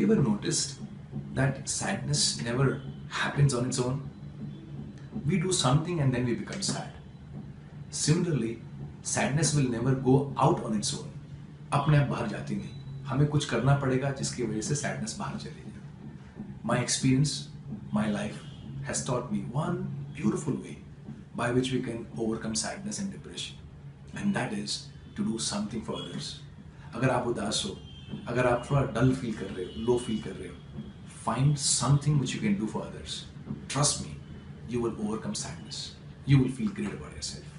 you ever noticed that sadness never happens on its own? We do something and then we become sad. Similarly, sadness will never go out on its own. अपने आप बाहर जाती नहीं, हमें कुछ करना पड़ेगा जिसकी वजह से sadness बाहर चली जाए. My experience, my life has taught me one beautiful way by which we can overcome sadness and depression, and that is to do something for others. अगर आप उदास हो, अगर आप थोड़ा डल फील कर रहे हो, लो फील कर रहे हो, find something which you can do for others. Trust me, you will overcome sadness. You will feel great about yourself.